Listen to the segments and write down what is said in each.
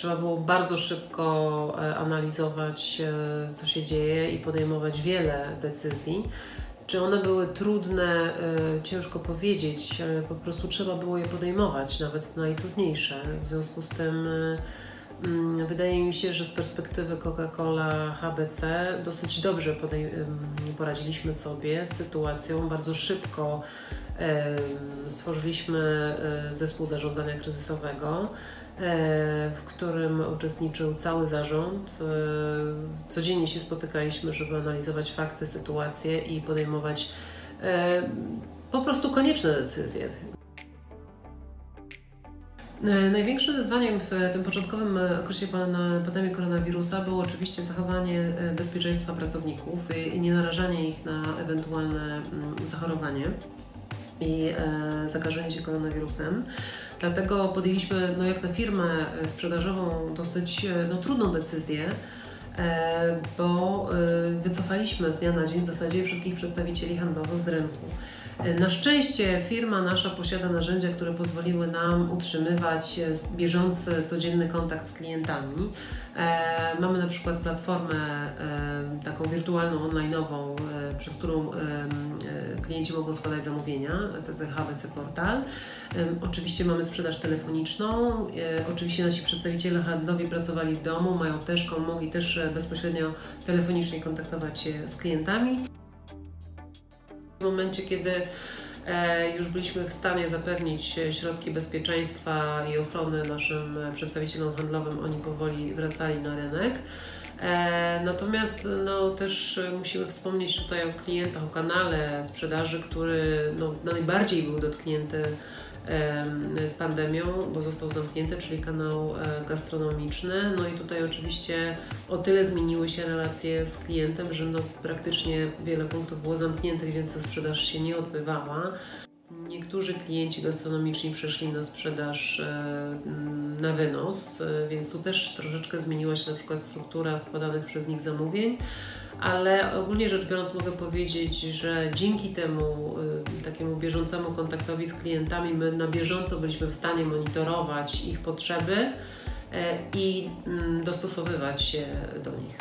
Trzeba było bardzo szybko analizować, co się dzieje i podejmować wiele decyzji. Czy one były trudne, ciężko powiedzieć, po prostu trzeba było je podejmować, nawet najtrudniejsze. W związku z tym wydaje mi się, że z perspektywy Coca-Cola HBC dosyć dobrze poradziliśmy sobie z sytuacją. Bardzo szybko stworzyliśmy zespół zarządzania kryzysowego, w którym uczestniczył cały zarząd. Codziennie się spotykaliśmy, żeby analizować fakty, sytuacje i podejmować po prostu konieczne decyzje. Największym wyzwaniem w tym początkowym okresie pandemii koronawirusa było oczywiście zachowanie bezpieczeństwa pracowników i nie narażanie ich na ewentualne zachorowanie i zakażenie się koronawirusem. Dlatego podjęliśmy, jak na firmę sprzedażową, dosyć trudną decyzję, bo wycofaliśmy z dnia na dzień w zasadzie wszystkich przedstawicieli handlowych z rynku. Na szczęście firma nasza posiada narzędzia, które pozwoliły nam utrzymywać bieżący, codzienny kontakt z klientami. Mamy na przykład platformę taką wirtualną, online'ową, przez którą klienci mogą składać zamówienia, HBC Portal. Oczywiście mamy sprzedaż telefoniczną, oczywiście nasi przedstawiciele handlowi pracowali z domu, mogli też bezpośrednio telefonicznie kontaktować się z klientami. W momencie, kiedy już byliśmy w stanie zapewnić środki bezpieczeństwa i ochrony naszym przedstawicielom handlowym, oni powoli wracali na rynek. Natomiast też musimy wspomnieć tutaj o klientach, o kanale sprzedaży, który najbardziej był dotknięty pandemią, bo został zamknięty, czyli kanał gastronomiczny. I tutaj oczywiście o tyle zmieniły się relacje z klientem, że praktycznie wiele punktów było zamkniętych, więc ta sprzedaż się nie odbywała. Niektórzy klienci gastronomiczni przeszli na sprzedaż na wynos, więc tu też troszeczkę zmieniła się na przykład struktura składanych przez nich zamówień, ale ogólnie rzecz biorąc mogę powiedzieć, że dzięki temu takiemu bieżącemu kontaktowi z klientami my na bieżąco byliśmy w stanie monitorować ich potrzeby i dostosowywać się do nich.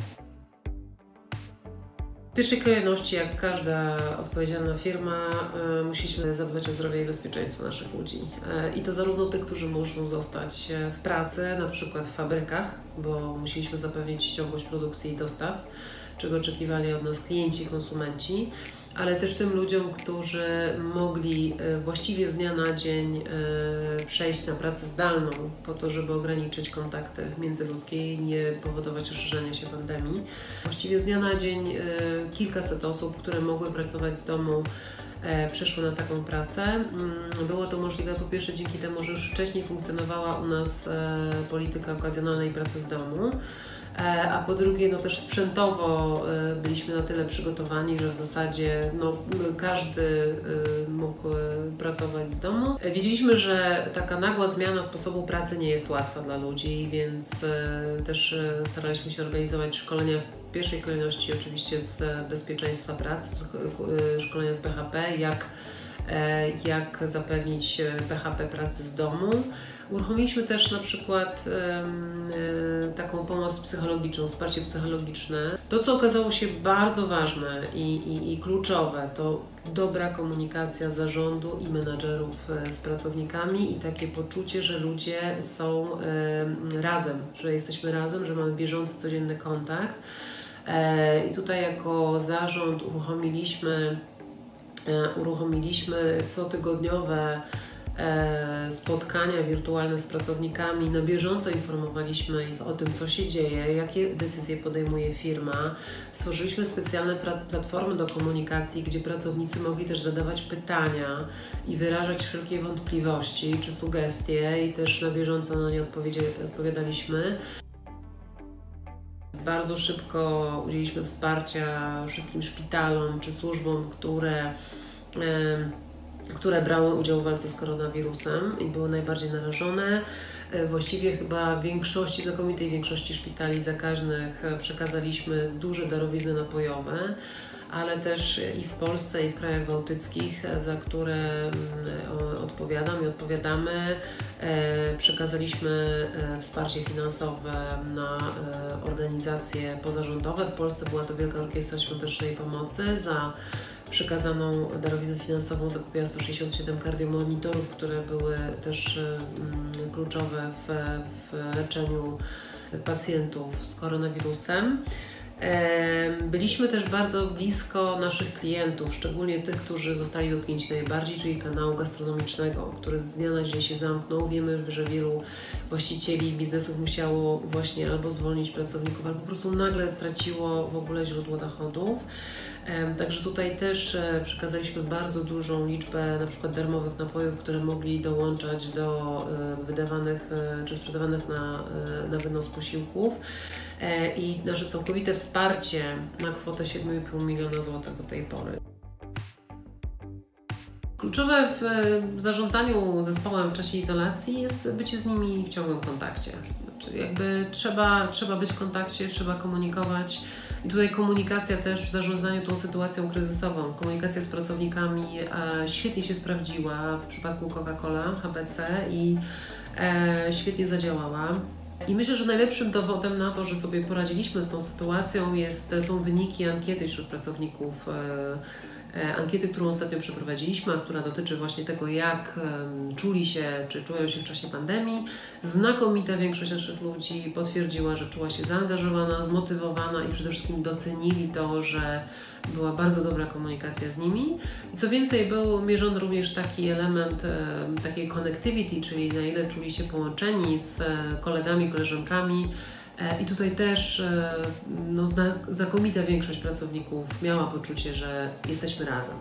W pierwszej kolejności, jak każda odpowiedzialna firma, musieliśmy zadbać o zdrowie i bezpieczeństwo naszych ludzi. I to zarówno tych, którzy muszą zostać w pracy, na przykład w fabrykach, bo musieliśmy zapewnić ciągłość produkcji i dostaw, czego oczekiwali od nas klienci i konsumenci, ale też tym ludziom, którzy mogli właściwie z dnia na dzień przejść na pracę zdalną po to, żeby ograniczyć kontakty międzyludzkie i nie powodować rozszerzania się pandemii. Właściwie z dnia na dzień kilkaset osób, które mogły pracować z domu, przeszły na taką pracę. Było to możliwe po pierwsze dzięki temu, że już wcześniej funkcjonowała u nas polityka okazjonalnej pracy z domu, a po drugie też sprzętowo byliśmy na tyle przygotowani, że w zasadzie każdy mógł pracować z domu. Wiedzieliśmy, że taka nagła zmiana sposobu pracy nie jest łatwa dla ludzi, więc też staraliśmy się organizować szkolenia w pierwszej kolejności oczywiście z bezpieczeństwa pracy, szkolenia z BHP, jak zapewnić BHP pracy z domu. Uruchomiliśmy też na przykład taką pomoc psychologiczną, wsparcie psychologiczne. To, co okazało się bardzo ważne i kluczowe, to dobra komunikacja zarządu i menadżerów z pracownikami i takie poczucie, że ludzie są razem, że jesteśmy razem, że mamy bieżący, codzienny kontakt. I tutaj jako zarząd uruchomiliśmy cotygodniowe spotkania wirtualne z pracownikami. Na bieżąco informowaliśmy ich o tym, co się dzieje, jakie decyzje podejmuje firma. Stworzyliśmy specjalne platformy do komunikacji, gdzie pracownicy mogli też zadawać pytania i wyrażać wszelkie wątpliwości czy sugestie i też na bieżąco na nie odpowiadaliśmy. Bardzo szybko udzieliliśmy wsparcia wszystkim szpitalom czy służbom, które brały udział w walce z koronawirusem i były najbardziej narażone. Właściwie chyba znakomitej większości szpitali zakaźnych przekazaliśmy duże darowizny napojowe, ale też i w Polsce, i w krajach bałtyckich, za które odpowiadam i odpowiadamy. Przekazaliśmy wsparcie finansowe na organizacje pozarządowe. W Polsce była to Wielka Orkiestra Świątecznej Pomocy. Za przekazaną darowiznę finansową zakupiła 167 kardiomonitorów, które były też kluczowe w leczeniu pacjentów z koronawirusem. Byliśmy też bardzo blisko naszych klientów, szczególnie tych, którzy zostali dotknięci najbardziej, czyli kanału gastronomicznego, który z dnia na dzień się zamknął. Wiemy, że wielu właścicieli biznesów musiało właśnie albo zwolnić pracowników, albo po prostu nagle straciło w ogóle źródło dochodów. Także tutaj też przekazaliśmy bardzo dużą liczbę na przykład darmowych napojów, które mogli dołączać do wydawanych czy sprzedawanych na wynos posiłków. I nasze całkowite wsparcie na kwotę 7,5 miliona złotych do tej pory. Kluczowe w zarządzaniu zespołem w czasie izolacji jest bycie z nimi w ciągłym kontakcie. Znaczy jakby trzeba być w kontakcie, trzeba komunikować. I tutaj komunikacja też w zarządzaniu tą sytuacją kryzysową. Komunikacja z pracownikami świetnie się sprawdziła w przypadku Coca-Cola, HBC i świetnie zadziałała. I myślę, że najlepszym dowodem na to, że sobie poradziliśmy z tą sytuacją są wyniki ankiety wśród pracowników. Ankiety, którą ostatnio przeprowadziliśmy, a która dotyczy właśnie tego, jak czuli się, czy czują się w czasie pandemii. Znakomita większość naszych ludzi potwierdziła, że czuła się zaangażowana, zmotywowana i przede wszystkim docenili to, że była bardzo dobra komunikacja z nimi. I co więcej, był mierzony również taki element takiej connectivity, czyli na ile czuli się połączeni z kolegami, koleżankami. I tutaj też znakomita większość pracowników miała poczucie, że jesteśmy razem.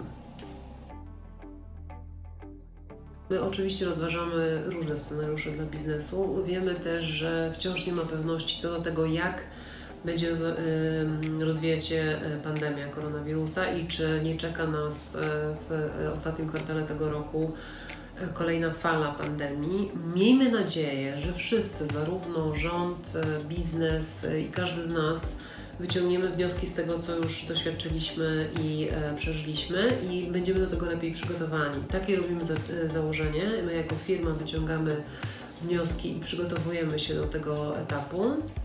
My oczywiście rozważamy różne scenariusze dla biznesu. Wiemy też, że wciąż nie ma pewności co do tego, jak będzie rozwijać się pandemia koronawirusa i czy nie czeka nas w ostatnim kwartale tego roku kolejna fala pandemii. Miejmy nadzieję, że wszyscy, zarówno rząd, biznes i każdy z nas, wyciągniemy wnioski z tego, co już doświadczyliśmy i przeżyliśmy i będziemy do tego lepiej przygotowani. Takie robimy założenie. My jako firma wyciągamy wnioski i przygotowujemy się do tego etapu.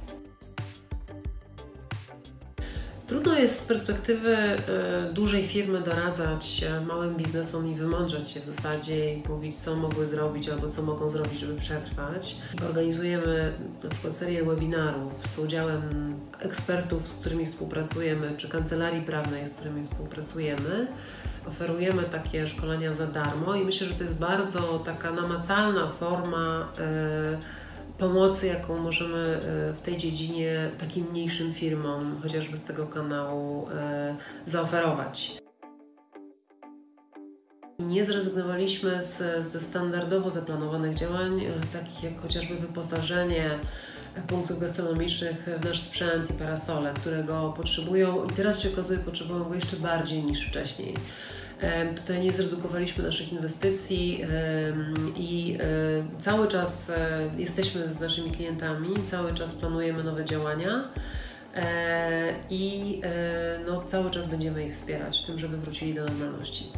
Trudno jest z perspektywy dużej firmy doradzać małym biznesom i wymądrzać się w zasadzie i mówić, co mogły zrobić albo co mogą zrobić, żeby przetrwać. Organizujemy na przykład serię webinarów z udziałem ekspertów, z którymi współpracujemy, czy kancelarii prawnej, z którymi współpracujemy. Oferujemy takie szkolenia za darmo i myślę, że to jest bardzo taka namacalna forma pomocy, jaką możemy w tej dziedzinie takim mniejszym firmom, chociażby z tego kanału, zaoferować. Nie zrezygnowaliśmy ze standardowo zaplanowanych działań, takich jak chociażby wyposażenie punktów gastronomicznych w nasz sprzęt i parasole, którego potrzebują i teraz się okazuje, potrzebują go jeszcze bardziej niż wcześniej. Tutaj nie zredukowaliśmy naszych inwestycji i cały czas jesteśmy z naszymi klientami, cały czas planujemy nowe działania i cały czas będziemy ich wspierać w tym, żeby wrócili do normalności.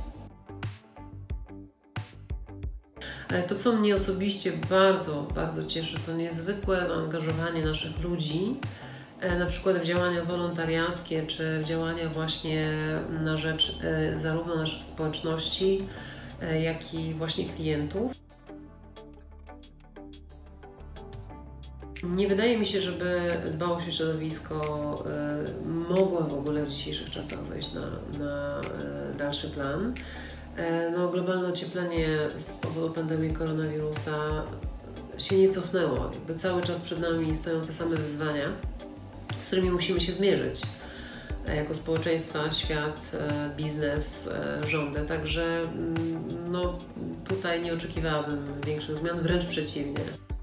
Ale to, co mnie osobiście bardzo, bardzo cieszy, to niezwykłe zaangażowanie naszych ludzi, na przykład w działania wolontariackie, czy w działania właśnie na rzecz zarówno naszych społeczności, jak i właśnie klientów. Nie wydaje mi się, żeby dbałość o środowisko mogła w ogóle w dzisiejszych czasach zejść na dalszy plan. Globalne ocieplenie z powodu pandemii koronawirusa się nie cofnęło. Jakby cały czas przed nami stoją te same wyzwania, z którymi musimy się zmierzyć jako społeczeństwa, świat, biznes, rządy. Także tutaj nie oczekiwałabym większych zmian, wręcz przeciwnie.